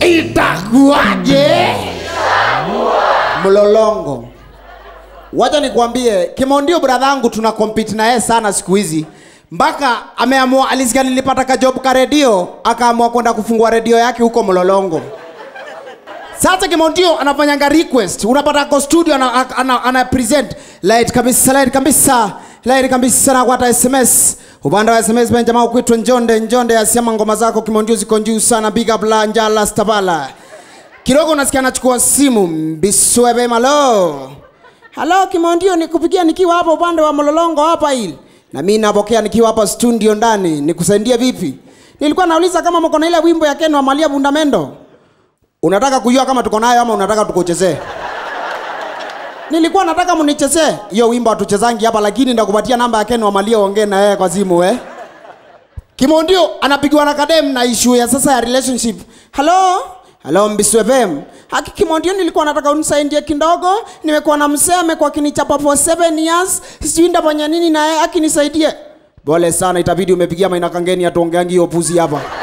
Itakuaje? Mlolongo. Wacha nikwambie, Kimondio brother yangu tuna compete na yeye sana siku hizi. Mpaka ameamua alisikia nilipata ka job ka radio, akaamua kwenda kufungua radio yake huko Mlolongo. Sasa Kimondio anafanyanga request, unapata kwa studio ana present light kabisa na kwa SMS. Upande wa SMS ben jamaa kuitwa Njonde asema ngoma zako Kimondio ziko juu sana, big up la Njala Stabala. Kidogo unasikia anachukua simu, Mbiswebe malo. Hello Kimondio, nikupigia nikiwa hapa upande wa Mlolongo hapa hili. Na mimi napokea nikiwa hapa studio ndani, nikusaidie vipi? Nilikuwa nauliza kama mko na ile wimbo ya Ken wa Malia Bundamendo. Unataka kujua kama tuko nayo ama unataka tukuchezee? Nilikuwa nataka mnichezee hiyo wimbo atuchezangi hapa, lakini ndakupatia namba ya Ken wa Malia ongea na yeye kwa simu Kimondio anapigwa na kadem na issue ya sasa ya relationship. Hello Mbiswebem. Haki Kimondio, nilikuwa nataka unisaidie kidogo. Nimekuwa na mzee amekuwa akinichapa for 7 years. Sijui ndafanya nini na yeye akinisaidie. Pole sana, itabidi umepigia Maina Kangeni atuongeangi hiyo puzi hapa.